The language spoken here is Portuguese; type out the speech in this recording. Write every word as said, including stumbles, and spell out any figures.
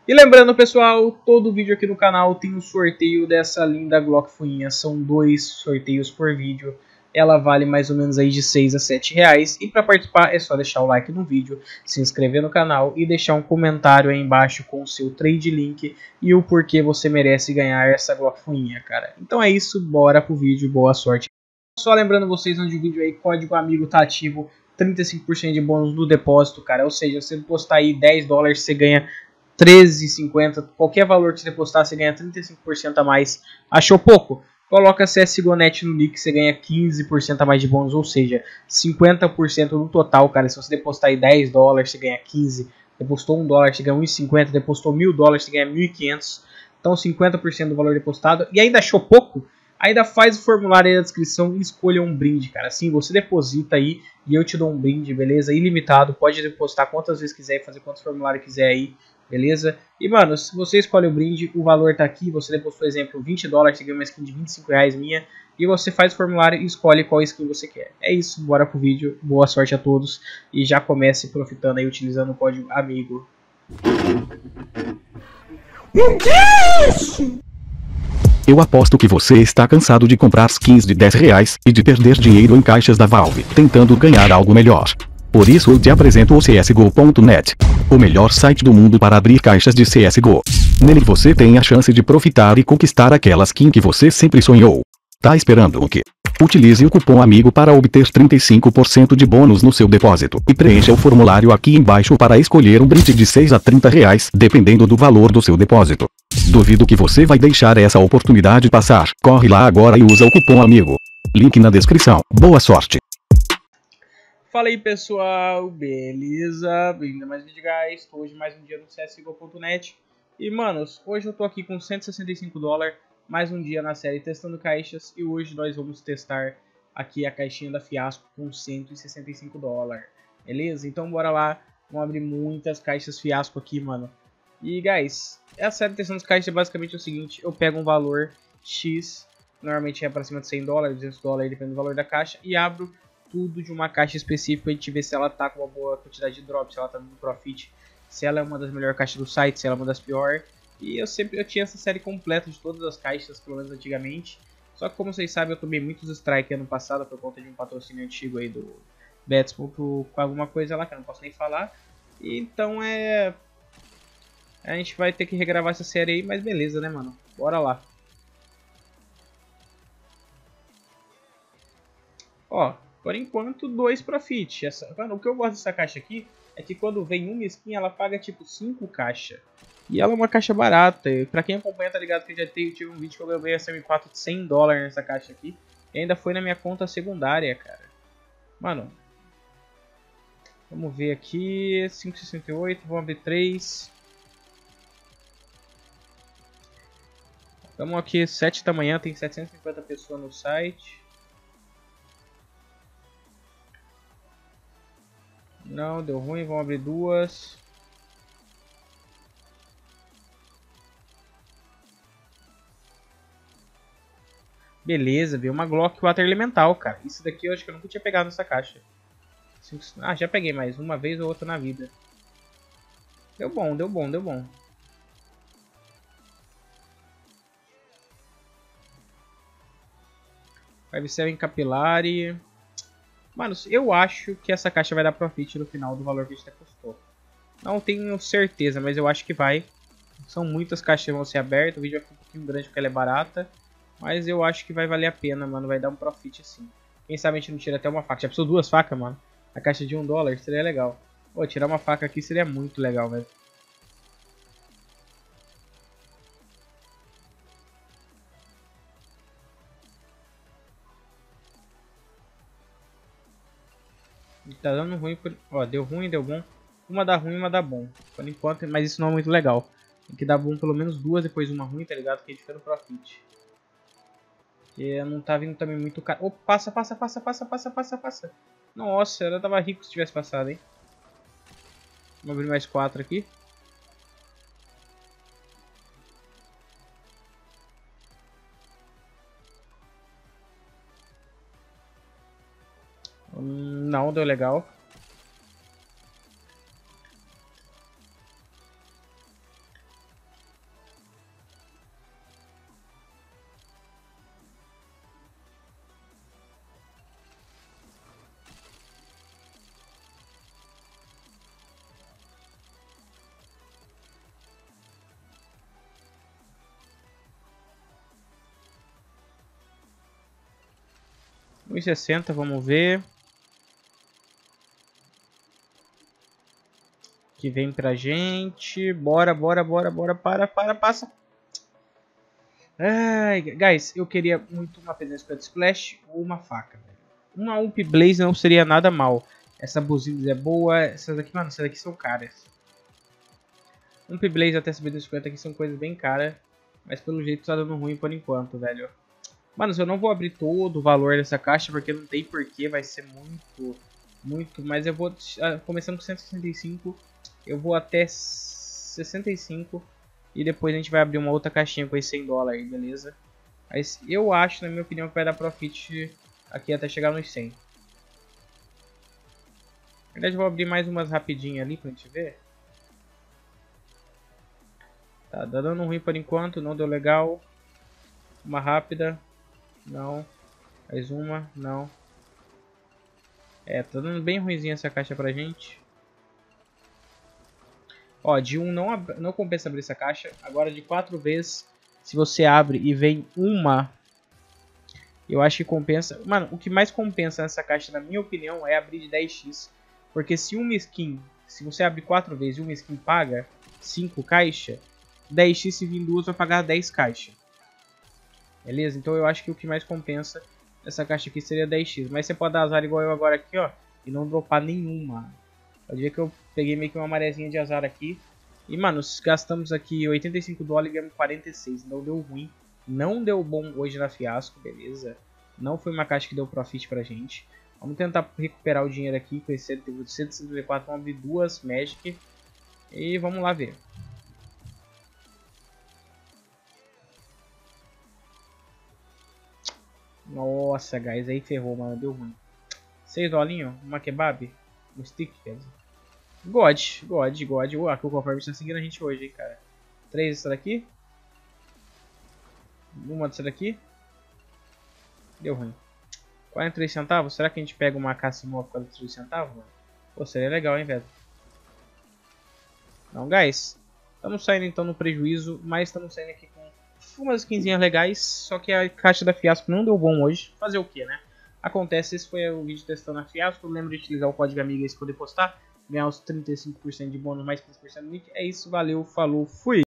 E lembrando, pessoal, todo vídeo aqui no canal tem um sorteio dessa linda Glock Fuinha. São dois sorteios por vídeo. Ela vale mais ou menos aí de seis a sete reais. E para participar é só deixar o like no vídeo, se inscrever no canal e deixar um comentário aí embaixo com o seu trade link e o porquê você merece ganhar essa Glock Fuinha, cara. Então é isso, bora pro vídeo, boa sorte. Só lembrando vocês, onde o vídeo aí, código amigo tá ativo, trinta e cinco por cento de bônus no depósito, cara. Ou seja, você postar aí dez dólares, você ganha treze e cinquenta, qualquer valor que você postar, você ganha trinta e cinco por cento a mais. Achou pouco? Coloca C S G O Net no nick, você ganha quinze por cento a mais de bônus, ou seja, cinquenta por cento no total, cara. Se você depositar aí dez dólares, você ganha quinze. Depositou um dólar, você ganha um e cinquenta. Depositou mil dólares, você ganha mil e quinhentos. Então cinquenta por cento do valor depositado. E ainda achou pouco? Ainda faz o formulário aí na descrição e escolha um brinde, cara. Assim, você deposita aí e eu te dou um brinde, beleza? Ilimitado, pode depositar quantas vezes quiser e fazer quantos formulários quiser aí, beleza? E, mano, se você escolhe o brinde, o valor tá aqui. Você depositou, por exemplo, vinte dólares, você ganha uma skin de vinte e cinco reais minha. E você faz o formulário e escolhe qual skin você quer. É isso, bora pro vídeo. Boa sorte a todos. E já comece profitando aí, utilizando o código AMIGO. O que é isso? Eu aposto que você está cansado de comprar skins de dez reais e de perder dinheiro em caixas da Valve, tentando ganhar algo melhor. Por isso eu te apresento o C S G O ponto net, o melhor site do mundo para abrir caixas de C S G O. Nele você tem a chance de profitar e conquistar aquela skin que você sempre sonhou. Tá esperando o quê? Utilize o cupom AMIGO para obter trinta e cinco por cento de bônus no seu depósito e preencha o formulário aqui embaixo para escolher um brinde de seis a trinta reais, dependendo do valor do seu depósito. Duvido que você vai deixar essa oportunidade passar. Corre lá agora e usa o cupom AMIGO. Link na descrição. Boa sorte! Fala aí, pessoal, beleza? Bem-vindo a mais um vídeo, guys. Hoje mais um dia no C S G O ponto net. E, manos, hoje eu tô aqui com cento e sessenta e cinco dólares, mais um dia na série testando caixas. E hoje nós vamos testar aqui a caixinha da Fiasco com cento e sessenta e cinco dólares, beleza? Então bora lá, vamos abrir muitas caixas Fiasco aqui, mano. E, guys, a série testando as caixas é basicamente o seguinte: eu pego um valor X, normalmente é para cima de cem dólares, duzentos dólares, depende do valor da caixa, e abro tudo de uma caixa específica. A gente vê se ela tá com uma boa quantidade de drop, se ela tá no profit, se ela é uma das melhores caixas do site, se ela é uma das piores. E eu sempre eu tinha essa série completa de todas as caixas, pelo menos antigamente. Só que, como vocês sabem, eu tomei muitos strike ano passado por conta de um patrocínio antigo aí do Bets com alguma coisa lá que eu não posso nem falar. E, então é... a gente vai ter que regravar essa série aí, mas beleza, né, mano? Bora lá. Ó, por enquanto, dois profit. Essa, mano, o que eu gosto dessa caixa aqui é que quando vem uma skin, ela paga tipo cinco caixas. E ela é uma caixa barata. E pra quem acompanha, tá ligado que eu já tenho, tive um vídeo que eu ganhei essa M quatro de cem dólares nessa caixa aqui. E ainda foi na minha conta secundária, cara. Mano, vamos ver aqui. cinco e sessenta e oito, vamos abrir três. Estamos aqui sete da manhã, tem setecentas e cinquenta pessoas no site. Não, deu ruim, vamos abrir duas. Beleza, veio uma Glock Water Elemental, cara. Isso daqui eu acho que eu nunca tinha pegado nessa caixa. Ah, já peguei mais uma vez ou outra na vida. Deu bom, deu bom, deu bom. five sete Capillary. Mano, eu acho que essa caixa vai dar profit no final do valor que a gente custou. Não tenho certeza, mas eu acho que vai. São muitas caixas que vão ser abertas. O vídeo vai ficar um pouquinho grande porque ela é barata. Mas eu acho que vai valer a pena, mano. Vai dar um profit sim. Quem sabe a gente não tira até uma faca. Já precisou duas facas, mano? A caixa de um dólar seria legal. Pô, tirar uma faca aqui seria muito legal, velho. Tá dando ruim por... Ó, deu ruim, deu bom. Uma dá ruim, uma dá bom. Por enquanto, mas isso não é muito legal. Tem que dar bom pelo menos duas, depois uma ruim, tá ligado? Que a gente fica no profit. Porque não tá vindo também muito caro. Oh, passa, passa, passa, passa, passa, passa, passa. Nossa, ela tava rico se tivesse passado, hein? Vamos abrir mais quatro aqui. Hum, não, deu legal. um e sessenta, vamos ver. Que vem pra gente. Bora, bora, bora, bora. Para, para, passa. Ai, guys, eu queria muito uma P duzentos cinquenta Splash ou uma faca, velho. Uma U P Blaze não seria nada mal. Essa buzina é boa. Essas daqui, mano, essas daqui são caras. Um U P Blaze até essa P duzentos cinquenta aqui são coisas bem caras. Mas pelo jeito tá dando ruim por enquanto, velho. Mano, eu não vou abrir todo o valor dessa caixa porque não tem porquê. Vai ser muito, muito. Mas eu vou, começando com cento e sessenta e cinco, eu vou até sessenta e cinco. E depois a gente vai abrir uma outra caixinha com esse cem dólares, beleza? Mas eu acho, na minha opinião, que vai dar profit aqui até chegar nos cem. Na verdade, eu vou abrir mais umas rapidinho ali pra gente ver. Tá dando ruim por enquanto, não deu legal. Uma rápida. Não. Mais uma, não. É, tá dando bem ruimzinha essa caixa pra gente. Ó, de um não, não compensa abrir essa caixa. Agora de quatro vezes, se você abre e vem uma, eu acho que compensa. Mano, o que mais compensa nessa caixa, na minha opinião, é abrir de dez x. Porque se uma skin, se você abre quatro vezes e uma skin paga cinco caixas, dez x se vir duas vai pagar dez caixas. Beleza? Então eu acho que o que mais compensa nessa caixa aqui seria dez x. Mas você pode dar azar igual eu agora aqui, ó, e não dropar nenhuma. Pode ver que eu peguei meio que uma marezinha de azar aqui. E, mano, gastamos aqui oitenta e cinco dólares e ganhamos quarenta e seis. Não deu ruim. Não deu bom hoje na Fiasco, beleza? Não foi uma caixa que deu profit pra gente. Vamos tentar recuperar o dinheiro aqui com esse cento e cinquenta e quatro. Vamos abrir duas Magic. E vamos lá ver. Nossa, guys, aí ferrou, mano. Deu ruim. seis dolinhos, uma kebab. Um stick, quer dizer. God, God, God. Ué, que o Conforme está seguindo a gente hoje, hein, cara. Três dessa daqui. Uma dessa daqui. Deu ruim. quarenta e três centavos? Será que a gente pega uma Cassimova por quarenta e três centavos? Mano? Pô, seria legal, hein, velho. Não, guys. Estamos saindo então no prejuízo, mas estamos saindo aqui com umas skinzinhas legais. Só que a caixa da Fiasco não deu bom hoje. Fazer o que, né? Acontece, esse foi o vídeo testando a Fiasco. Lembra de utilizar o código amiga para poder postar. Ganhar os trinta e cinco por cento de bônus, mais quinze por cento do nick. É isso, valeu, falou, fui!